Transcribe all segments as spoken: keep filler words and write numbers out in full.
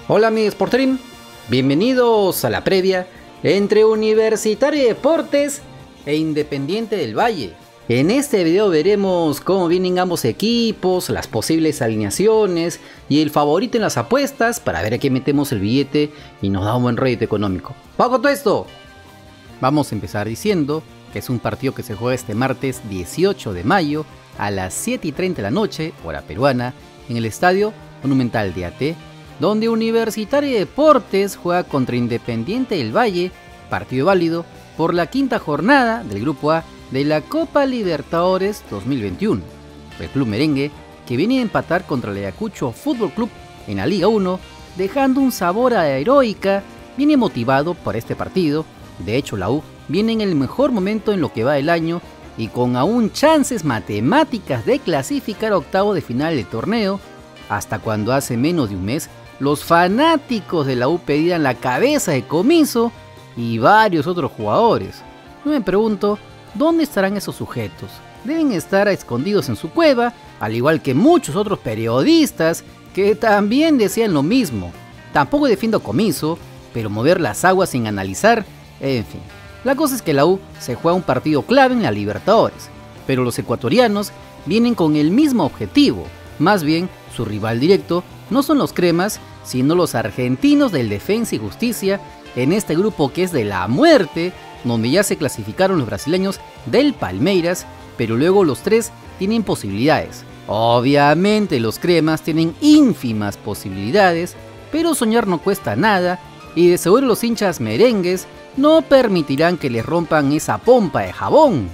Hola mi Sportrim, bienvenidos a la previa entre Universitario de Deportes e Independiente del Valle. En este video veremos cómo vienen ambos equipos, las posibles alineaciones y el favorito en las apuestas para ver a qué metemos el billete y nos da un buen rédito económico. ¡Vamos con todo esto! Vamos a empezar diciendo que es un partido que se juega este martes dieciocho de mayo a las siete y treinta de la noche, hora peruana, en el Estadio Monumental de A T, donde Universitario de Deportes juega contra Independiente del Valle, partido válido por la quinta jornada del Grupo A de la Copa Libertadores dos mil veintiuno. El club merengue, que viene a empatar contra el Ayacucho Fútbol Club en la Liga uno, dejando un sabor a heroica, viene motivado por este partido. De hecho, la U viene en el mejor momento en lo que va del año y con aún chances matemáticas de clasificar a octavo de final del torneo, hasta cuando hace menos de un mes los fanáticos de la U pedían la cabeza de Comiso y varios otros jugadores. Yo me pregunto, ¿dónde estarán esos sujetos? Deben estar escondidos en su cueva, al igual que muchos otros periodistas que también decían lo mismo. Tampoco defiendo a Comiso, pero mover las aguas sin analizar, en fin. La cosa es que la U se juega un partido clave en la Libertadores, pero los ecuatorianos vienen con el mismo objetivo. Más bien, su rival directo no son los cremas, sino los argentinos del Defensa y Justicia, en este grupo que es de la muerte, donde ya se clasificaron los brasileños del Palmeiras, pero luego los tres tienen posibilidades. Obviamente los cremas tienen ínfimas posibilidades, pero soñar no cuesta nada, y de seguro los hinchas merengues no permitirán que les rompan esa pompa de jabón.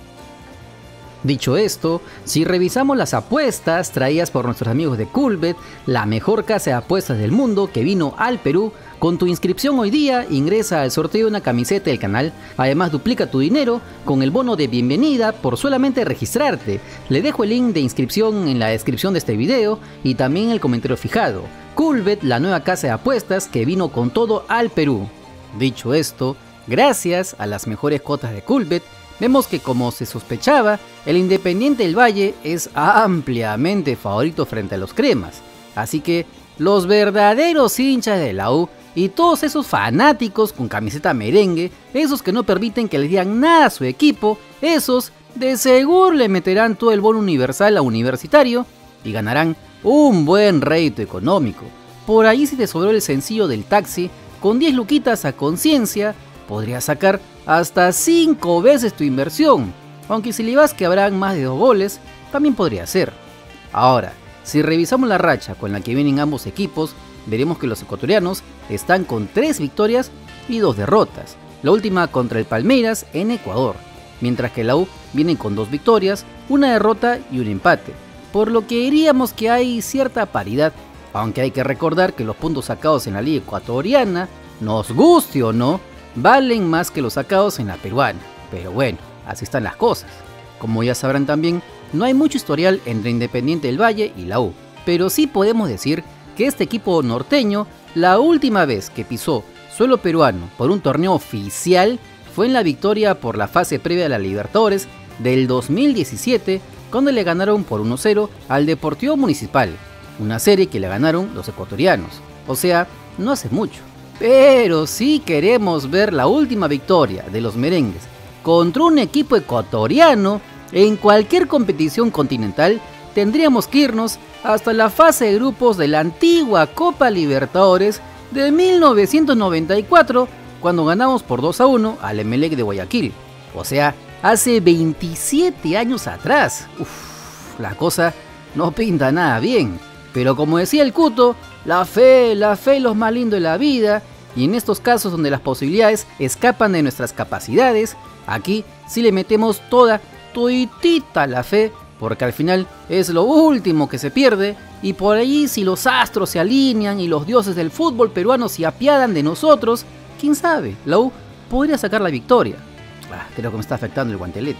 Dicho esto, si revisamos las apuestas traídas por nuestros amigos de Coolbet, la mejor casa de apuestas del mundo que vino al Perú, con tu inscripción hoy día ingresa al sorteo de una camiseta del canal. Además duplica tu dinero con el bono de bienvenida por solamente registrarte. Le dejo el link de inscripción en la descripción de este video y también en el comentario fijado. Coolbet, la nueva casa de apuestas que vino con todo al Perú. Dicho esto, gracias a las mejores cuotas de Coolbet, vemos que, como se sospechaba, el Independiente del Valle es ampliamente favorito frente a los cremas. Así que los verdaderos hinchas de la U y todos esos fanáticos con camiseta merengue, esos que no permiten que les digan nada a su equipo, esos de seguro le meterán todo el bono universal a Universitario y ganarán un buen rédito económico. Por ahí, si te sobró el sencillo del taxi, con diez luquitas a conciencia, podrías sacar hasta cinco veces tu inversión, aunque si le vas que habrán más de dos goles, también podría ser. Ahora, si revisamos la racha con la que vienen ambos equipos, veremos que los ecuatorianos están con tres victorias y dos derrotas, la última contra el Palmeiras en Ecuador, mientras que la U viene con dos victorias, una derrota y un empate, por lo que diríamos que hay cierta paridad, aunque hay que recordar que los puntos sacados en la liga ecuatoriana, nos guste o no, valen más que los sacados en la peruana. Pero bueno, así están las cosas. Como ya sabrán también, no hay mucho historial entre Independiente del Valle y la U, pero sí podemos decir que este equipo norteño, la última vez que pisó suelo peruano por un torneo oficial fue en la victoria por la fase previa de la Libertadores del dos mil diecisiete, cuando le ganaron por uno cero al Deportivo Municipal, una serie que le ganaron los ecuatorianos, o sea, no hace mucho. Pero si queremos ver la última victoria de los merengues contra un equipo ecuatoriano en cualquier competición continental, tendríamos que irnos hasta la fase de grupos de la antigua Copa Libertadores de mil novecientos noventa y cuatro, cuando ganamos por dos a uno al Emelec de Guayaquil, o sea, hace veintisiete años atrás. Uf, la cosa no pinta nada bien, pero como decía el Cuto, la fe, la fe es lo más lindo de la vida, y en estos casos donde las posibilidades escapan de nuestras capacidades, aquí sí le metemos toda, toditita la fe, porque al final es lo último que se pierde, y por allí si los astros se alinean y los dioses del fútbol peruano se apiadan de nosotros, quién sabe, la U podría sacar la victoria. Ah, creo que me está afectando el guantelete.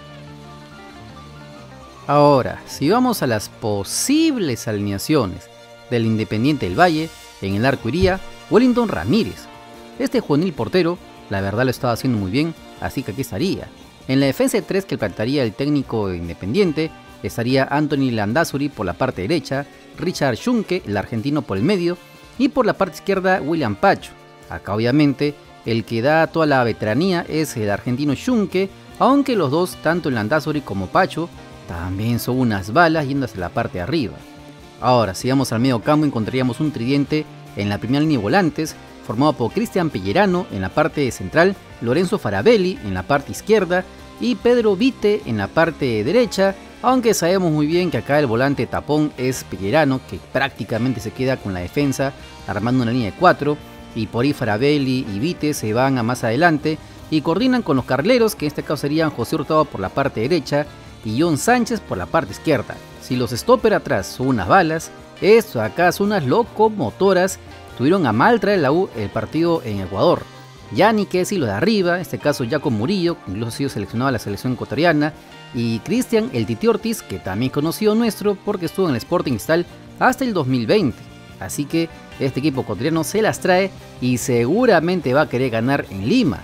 Ahora, si vamos a las posibles alineaciones del Independiente del Valle, en el arco iría Wellington Ramírez. Este juvenil portero, la verdad lo estaba haciendo muy bien, así que aquí estaría. En la defensa de tres que plantaría el técnico Independiente, estaría Anthony Landázuri por la parte derecha, Richard Schunke, el argentino, por el medio, y por la parte izquierda William Pacho. Acá obviamente el que da toda la veteranía es el argentino Schunke, aunque los dos, tanto el Landázuri como Pacho, también son unas balas yendo hacia la parte de arriba. Ahora, si vamos al medio campo, encontraríamos un tridente en la primera línea de volantes, formado por Cristian Pellerano en la parte central, Lorenzo Farabelli en la parte izquierda y Pedro Vite en la parte derecha, aunque sabemos muy bien que acá el volante tapón es Pellerano, que prácticamente se queda con la defensa armando una línea de cuatro, y por ahí Farabelli y Vite se van a más adelante y coordinan con los carrileros, que en este caso serían José Hurtado por la parte derecha y John Sánchez por la parte izquierda. Si los stopper atrás son unas balas, estos acá son unas locomotoras. Tuvieron a mal traer la U el partido en Ecuador. Ya ni qué decir los de arriba, en este caso Jaco Murillo, que incluso ha sido seleccionado a la selección ecuatoriana, y Cristian el Titi Ortiz, que también conocido nuestro porque estuvo en el Sporting Cristal hasta el dos mil veinte. Así que este equipo ecuatoriano se las trae y seguramente va a querer ganar en Lima.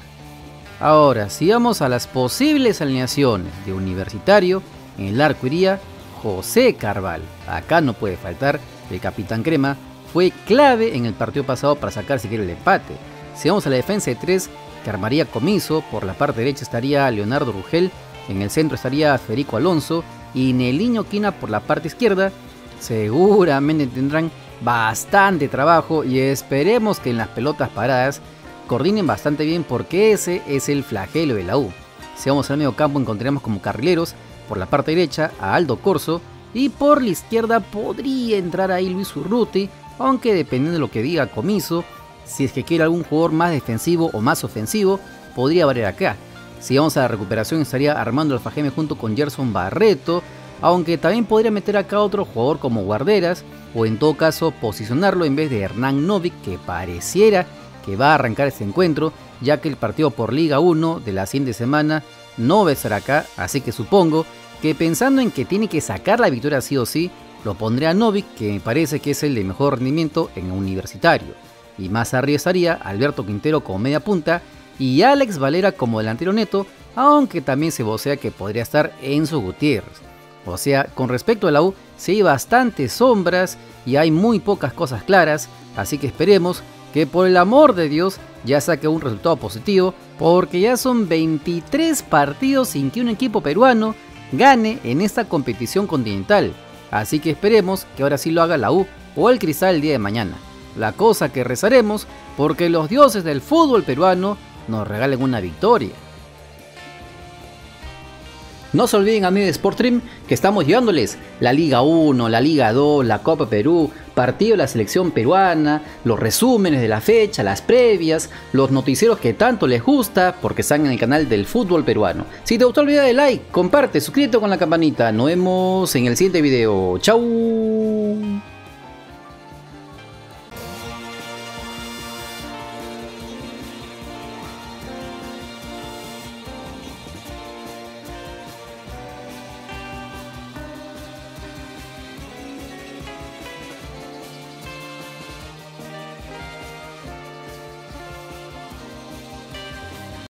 Ahora, si vamos a las posibles alineaciones de Universitario, en el arco iría José Carval. Acá no puede faltar el capitán crema, fue clave en el partido pasado para sacar siquiera el empate. Si vamos a la defensa de tres, que armaría Comiso, por la parte derecha estaría Leonardo Rugel, en el centro estaría Federico Alonso y Neliño Quina por la parte izquierda. Seguramente tendrán bastante trabajo y esperemos que en las pelotas paradas coordinen bastante bien, porque ese es el flagelo de la U. Si vamos al medio campo, encontraremos como carrileros por la parte derecha a Aldo Corso y por la izquierda podría entrar ahí Luis Urruti, aunque dependiendo de lo que diga Comiso, si es que quiere algún jugador más defensivo o más ofensivo, podría variar acá. Si vamos a la recuperación, estaría Armando Alfajeme junto con Gerson Barreto, aunque también podría meter acá otro jugador como Guarderas, o en todo caso posicionarlo en vez de Hernán Novik, que pareciera que va a arrancar este encuentro, ya que el partido por Liga uno de la siguiente semana no va a estar acá, así que supongo que pensando en que tiene que sacar la victoria sí o sí, lo pondré a Novik, que me parece que es el de mejor rendimiento en Universitario. Y más arriba estaría Alberto Quintero como media punta y Alex Valera como delantero neto, aunque también se vocea que podría estar Enzo Gutiérrez. O sea, con respecto a la U, sí hay bastantes sombras y hay muy pocas cosas claras, así que esperemos que por el amor de Dios ya saque un resultado positivo, porque ya son veintitrés partidos sin que un equipo peruano gane en esta competición continental. Así que esperemos que ahora sí lo haga la U o el Cristal el día de mañana. La cosa que rezaremos porque los dioses del fútbol peruano nos regalen una victoria. No se olviden, amigos de Sportstream, que estamos llevándoles la Liga uno, la Liga dos, la Copa Perú, partido de la selección peruana, los resúmenes de la fecha, las previas, los noticieros que tanto les gusta porque están en el canal del fútbol peruano. Si te gustó el video, dale like, comparte, suscríbete con la campanita. Nos vemos en el siguiente video. Chau.